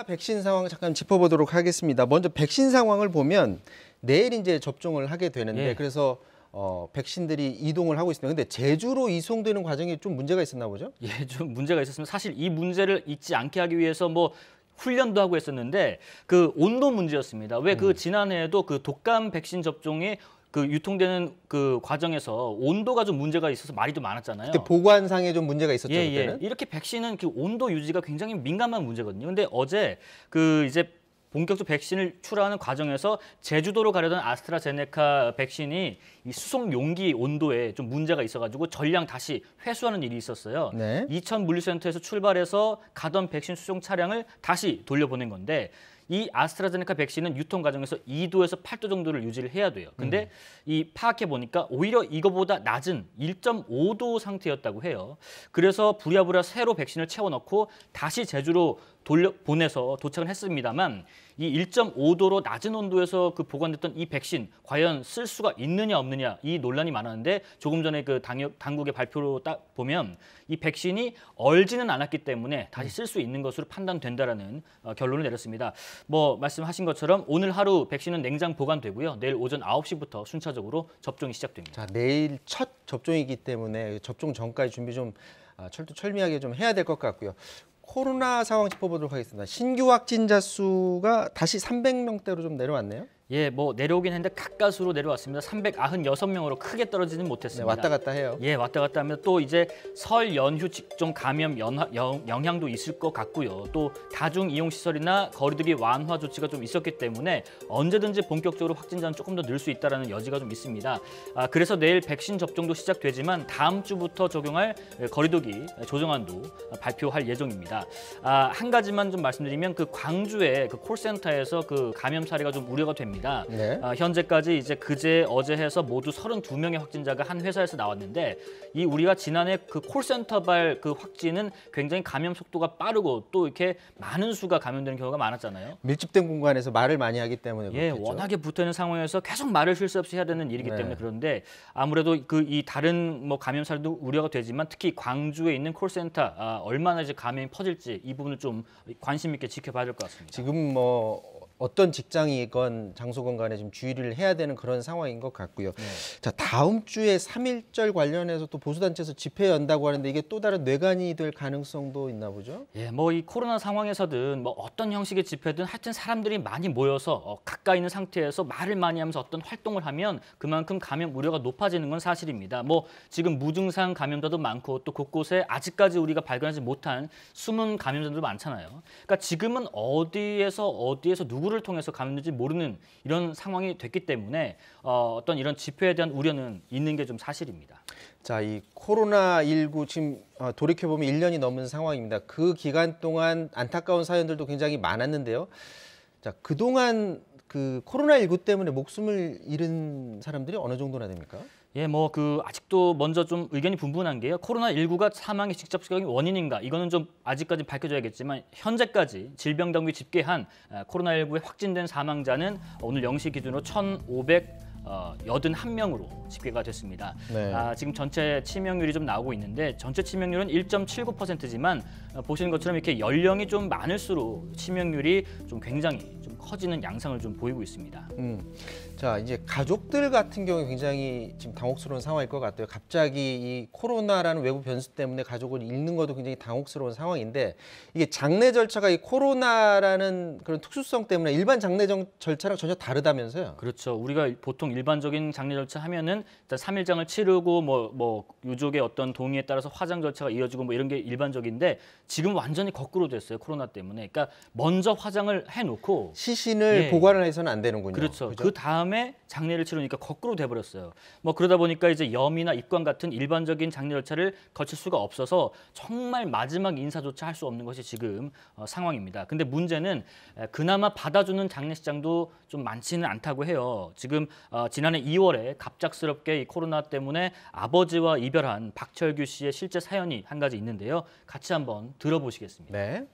백신 상황 잠깐 짚어보도록 하겠습니다. 먼저 백신 상황을 보면 내일 이제 접종을 하게 되는데 예. 그래서 백신들이 이동을 하고 있습니다. 근데 제주로 이송되는 과정이 좀 문제가 있었나 보죠? 예, 좀 문제가 있었습니다. 사실 이 문제를 잊지 않게 하기 위해서 뭐 훈련도 하고 했었는데 그 온도 문제였습니다. 왜 그 지난해에도 그 독감 백신 접종이 그 유통되는 그 과정에서 온도가 좀 문제가 있어서 말이 좀 많았잖아요. 그때 보관상에 좀 문제가 있었죠, 예, 그때는. 예. 이렇게 백신은 그 온도 유지가 굉장히 민감한 문제거든요. 근데 어제 그 이제 본격적 백신을 출하하는 과정에서 제주도로 가려던 아스트라제네카 백신이 이 수송 용기 온도에 좀 문제가 있어가지고 전량 다시 회수하는 일이 있었어요. 네. 이천 물류센터에서 출발해서 가던 백신 수송 차량을 다시 돌려보낸 건데 이 아스트라제네카 백신은 유통 과정에서 2도에서 8도 정도를 유지를 해야 돼요. 근데 이 파악해 보니까 오히려 이거보다 낮은 1.5도 상태였다고 해요. 그래서 부랴부랴 새로 백신을 채워 넣고 다시 제주로 보내서 도착을 했습니다만 이 1.5도로 낮은 온도에서 그 보관됐던 이 백신 과연 쓸 수가 있느냐 없느냐 이 논란이 많았는데 조금 전에 그 당국의 발표로 딱 보면 이 백신이 얼지는 않았기 때문에 다시 쓸 수 있는 것으로 판단된다라는 결론을 내렸습니다. 뭐 말씀하신 것처럼 오늘 하루 백신은 냉장 보관되고요. 내일 오전 9시부터 순차적으로 접종이 시작됩니다. 자, 내일 첫 접종이기 때문에 접종 전까지 준비 좀 철두철미하게 좀 해야 될 것 같고요. 코로나 상황 짚어보도록 하겠습니다. 신규 확진자 수가 다시 300명대로 좀 내려왔네요. 예, 뭐 내려오긴 했는데 가까스로 내려왔습니다. 396명으로 크게 떨어지진 네, 못했습니다. 왔다 갔다 해요. 예, 왔다 갔다 하면 또 이제 설 연휴 직종 감염 영향도 있을 것 같고요. 또 다중 이용 시설이나 거리두기 완화 조치가 좀 있었기 때문에 언제든지 본격적으로 확진자는 조금 더 늘 수 있다라는 여지가 좀 있습니다. 그래서 내일 백신 접종도 시작되지만 다음 주부터 적용할 거리두기 조정안도 발표할 예정입니다. 한 가지만 좀 말씀드리면 그 광주의 그 콜센터에서 그 감염 사례가 좀 우려가 됩니다. 네. 현재까지 이제 그제 어제 해서 모두 32명의 확진자가 한 회사에서 나왔는데 이 우리가 지난해 그 콜센터발 그 확진은 굉장히 감염 속도가 빠르고 또 이렇게 많은 수가 감염되는 경우가 많았잖아요. 밀집된 공간에서 말을 많이 하기 때문에 예, 그렇겠죠. 워낙에 붙어있는 상황에서 계속 말을 쉴 새 없이 해야 되는 일이기 네. 때문에 그런데 아무래도 그 이 다른 뭐 감염 사례도 우려가 되지만 특히 광주에 있는 콜센터 얼마나 이제 감염이 퍼질지 이 부분을 좀 관심 있게 지켜봐야 될 것 같습니다. 지금 뭐 어떤 직장이건 장소건 간에 지금 주의를 해야 되는 그런 상황인 것 같고요. 네. 자, 다음 주에 3.1절 관련해서 또 보수단체에서 집회 연다고 하는데 이게 또 다른 뇌관이 될 가능성도 있나 보죠? 예, 뭐 이 코로나 상황에서든 뭐 어떤 형식의 집회든 하여튼 사람들이 많이 모여서 가까이 있는 상태에서 말을 많이 하면서 어떤 활동을 하면 그만큼 감염 우려가 높아지는 건 사실입니다. 뭐 지금 무증상 감염자도 많고 또 곳곳에 아직까지 우리가 발견하지 못한 숨은 감염자들도 많잖아요. 그러니까 지금은 어디에서 누구를 통해서 감염된지 모르는 이런 상황이 됐기 때문에 어떤 이런 집회에 대한 우려는 있는 게 좀 사실입니다. 자, 이 코로나19 지금 돌이켜보면 1년이 넘은 상황입니다. 그 기간 동안 안타까운 사연들도 굉장히 많았는데요. 자, 그동안 그 코로나19 때문에 목숨을 잃은 사람들이 어느 정도나 됩니까? 예, 뭐 그 아직도 먼저 좀 의견이 분분한 게요. 코로나19가 사망의 직접적인 원인인가? 이거는 좀 아직까지 밝혀져야겠지만 현재까지 질병당국이 집계한 코로나19에 확진된 사망자는 오늘 0시 기준으로 1,581명으로 집계가 됐습니다. 네. 지금 전체 치명률이 좀 나오고 있는데 전체 치명률은 1.79%지만 보시는 것처럼 이렇게 연령이 좀 많을수록 치명률이 좀 굉장히 좀 커지는 양상을 좀 보이고 있습니다. 자, 이제 가족들 같은 경우에 굉장히 지금 당혹스러운 상황일 것 같아요. 갑자기 이 코로나라는 외부 변수 때문에 가족을 잃는 것도 굉장히 당혹스러운 상황인데 이게 장례 절차가 이 코로나라는 그런 특수성 때문에 일반 장례 절차랑 전혀 다르다면서요? 그렇죠. 우리가 보통 일반적인 장례 절차 하면은 일단 3일장을 치르고 뭐 유족의 어떤 동의에 따라서 화장 절차가 이어지고 뭐 이런 게 일반적인데 지금 완전히 거꾸로 됐어요. 코로나 때문에. 그러니까 먼저 화장을 해놓고 시신을 예. 보관을 해서는 안 되는군요. 그렇죠. 그죠? 그 다음에 장례를 치르니까 거꾸로 돼버렸어요. 뭐 그러다 보니까 이제 염이나 입관 같은 일반적인 장례 절차를 거칠 수가 없어서 정말 마지막 인사조차 할 수 없는 것이 지금 상황입니다. 근데 문제는 그나마 받아주는 장례식장도 좀 많지는 않다고 해요. 지금 지난해 2월에 갑작스럽게 이 코로나 때문에 아버지와 이별한 박철규 씨의 실제 사연이 한 가지 있는데요. 같이 한번 들어보시겠습니다. 네.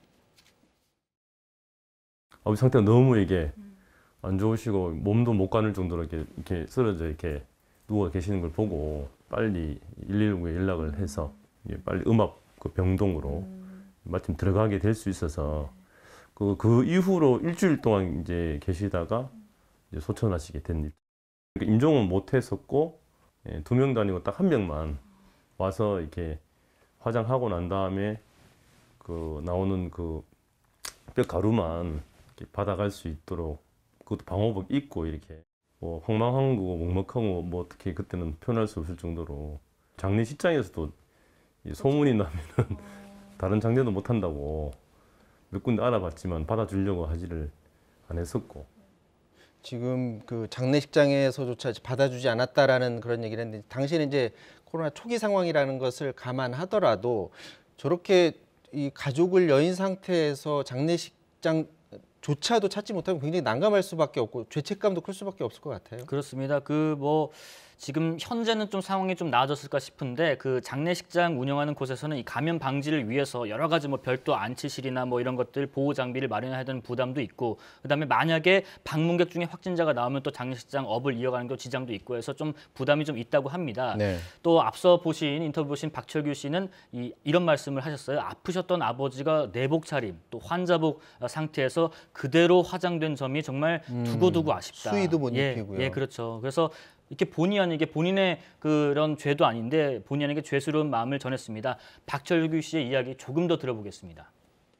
아버지 상태가 너무 이게 안 좋으시고 몸도 못 가눌 정도로 이렇게 쓰러져 이렇게 누워 계시는 걸 보고 빨리 119에 연락을 해서 빨리 음압 그 병동으로 마침 들어가게 될 수 있어서 그 이후로 일주일 동안 이제 계시다가 이제 소천하시게 된 일. 그러니까 임종은 못 했었고 2명 다니고 딱 1명만 와서 이렇게 화장하고 난 다음에 그 나오는 그 뼈 가루만 이렇게 받아갈 수 있도록 그것도 방호복 입고 이렇게 뭐 황망한 거고 먹먹하고 뭐 어떻게 그때는 표현할 수 없을 정도로 장례식장에서도 소문이 나면은 다른 장례도 못 한다고 몇 군데 알아봤지만 받아주려고 하지를 안 했었고. 지금 그 장례식장에서조차 받아주지 않았다라는 그런 얘기를 했는데 당시에는 이제 코로나 초기 상황이라는 것을 감안하더라도 저렇게 이 가족을 여인 상태에서 장례식장조차도 찾지 못하면 굉장히 난감할 수밖에 없고 죄책감도 클 수밖에 없을 것 같아요. 그렇습니다. 그 뭐 지금 현재는 좀 상황이 좀 나아졌을까 싶은데 그 장례식장 운영하는 곳에서는 이 감염 방지를 위해서 여러 가지 뭐 별도 안치실이나 뭐 이런 것들 보호 장비를 마련해야 되는 부담도 있고 그다음에 만약에 방문객 중에 확진자가 나오면 또 장례식장 업을 이어가는 게 지장도 있고 해서 좀 부담이 좀 있다고 합니다. 네. 또 앞서 보신 인터뷰 보신 박철규 씨는 이런 말씀을 하셨어요. 아프셨던 아버지가 내복 차림 또 환자복 상태에서 그대로 화장된 점이 정말 두고두고 아쉽다. 수의도 못 입히고요. 예, 그렇죠. 그래서 이렇게 본의 아니게 본인의 그런 죄도 아닌데 본의 아니게 죄스러운 마음을 전했습니다. 박철규 씨의 이야기 조금 더 들어보겠습니다.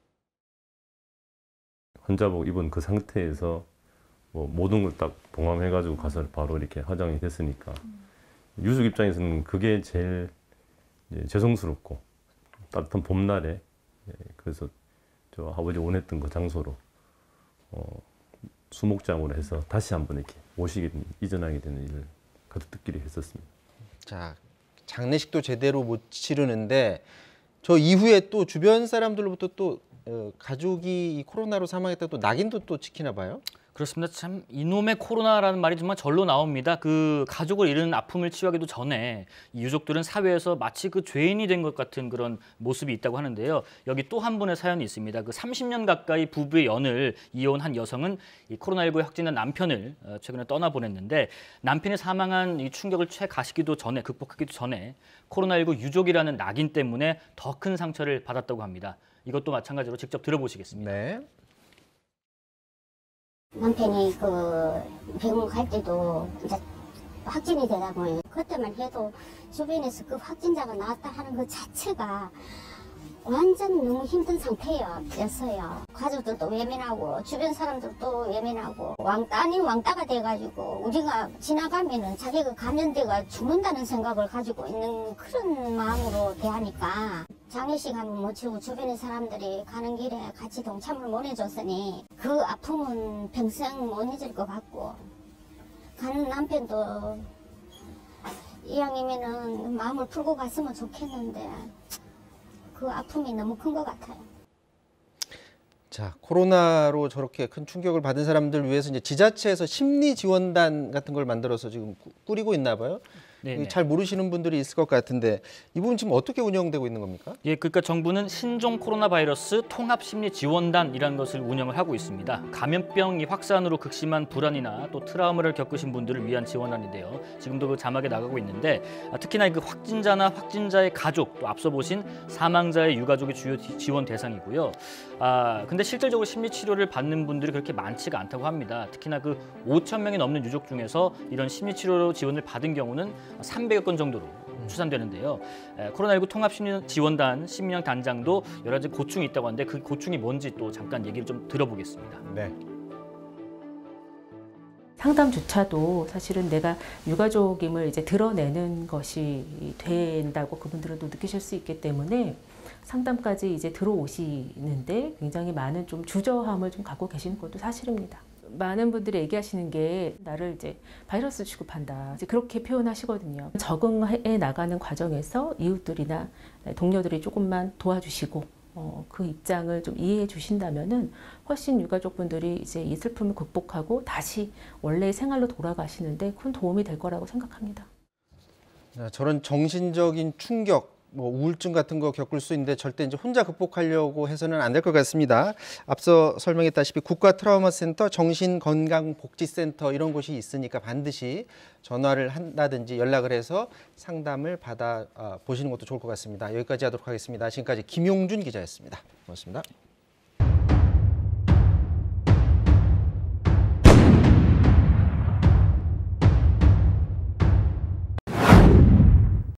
환자복 입은 그 상태에서 뭐 모든 걸 딱 봉함해가지고 가서 바로 이렇게 화장이 됐으니까 유족 입장에서는 그게 제일 이제 죄송스럽고 따뜻한 봄날에 그래서 저 아버지 원했던 그 장소로 수목장으로 해서 다시 한번 이렇게 모시게 이전하게 되는 일을 가족들끼리 했었습니다. 자, 장례식도 제대로 못 치르는데 저 이후에 또 주변 사람들로부터 또 가족이 이 코로나로 사망했다 또 낙인도 또 찍히나 봐요. 그렇습니다. 참 이놈의 코로나라는 말이 정말 절로 나옵니다. 그 가족을 잃은 아픔을 치유하기도 전에 이 유족들은 사회에서 마치 그 죄인이 된 것 같은 그런 모습이 있다고 하는데요. 여기 또 한 분의 사연이 있습니다. 그 30년 가까이 부부의 연을 이어온 한 여성은 이 코로나19에 확진한 남편을 최근에 떠나보냈는데 남편이 사망한 이 충격을 가시기도 전에 극복하기도 전에 코로나19 유족이라는 낙인 때문에 더 큰 상처를 받았다고 합니다. 이것도 마찬가지로 직접 들어보시겠습니다. 네. 남편이 그 병원 갈 때도 이제 확진이 되다 보니 그때만 해도 주변에서 그 확진자가 나왔다 하는 그 자체가 완전 너무 힘든 상태였어요. 가족들도 외면하고 주변 사람들도 외면하고 왕따 아닌 왕따가 돼가지고 우리가 지나가면은 자기가 감염돼가 죽는다는 생각을 가지고 있는 그런 마음으로 대하니까 장례식 한번 못 치고 주변의 사람들이 가는 길에 같이 동참을 못 해줬으니 그 아픔은 평생 못 잊을 것 같고 가는 남편도 이왕이면은 마음을 풀고 갔으면 좋겠는데 그 아픔이 너무 큰 것 같아요. 자, 코로나로 저렇게 큰 충격을 받은 사람들 위해서 이제 지자체에서 심리 지원단 같은 걸 만들어서 지금 꾸리고 있나 봐요. 네네. 잘 모르시는 분들이 있을 것 같은데 이 부분 지금 어떻게 운영되고 있는 겁니까? 예, 그러니까 정부는 신종 코로나 바이러스 통합 심리 지원단이라는 것을 운영을 하고 있습니다. 감염병 확산으로 극심한 불안이나 또 트라우마를 겪으신 분들을 위한 지원단인데요. 지금도 그 자막에 나가고 있는데 특히나 그 확진자나 확진자의 가족, 또 앞서 보신 사망자의 유가족이 주요 지원 대상이고요. 근데 실질적으로 심리 치료를 받는 분들이 그렇게 많지가 않다고 합니다. 특히나 그 5천 명이 넘는 유족 중에서 이런 심리 치료 지원을 받은 경우는 300여 건 정도로 추산되는데요. 코로나19 통합심리지원단 심리학 단장도 여러 가지 고충이 있다고 하는데 그 고충이 뭔지 또 잠깐 얘기를 좀 들어보겠습니다. 네. 상담조차도 사실은 내가 유가족임을 이제 드러내는 것이 된다고 그분들은 또 느끼실 수 있기 때문에 상담까지 이제 들어오시는데 굉장히 많은 좀 주저함을 좀 갖고 계시는 것도 사실입니다. 많은 분들이 얘기하시는 게 나를 이제 바이러스 취급한다. 이제 그렇게 표현하시거든요. 적응해 나가는 과정에서 이웃들이나 동료들이 조금만 도와주시고 그 입장을 좀 이해해 주신다면은 훨씬 유가족분들이 이제 이 슬픔을 극복하고 다시 원래의 생활로 돌아가시는데 큰 도움이 될 거라고 생각합니다. 저런 정신적인 충격, 뭐 우울증 같은 거 겪을 수 있는데 절대 이제 혼자 극복하려고 해서는 안 될 것 같습니다. 앞서 설명했다시피 국가트라우마센터, 정신건강복지센터 이런 곳이 있으니까 반드시 전화를 한다든지 연락을 해서 상담을 받아 보시는 것도 좋을 것 같습니다. 여기까지 하도록 하겠습니다. 지금까지 김용준 기자였습니다. 고맙습니다.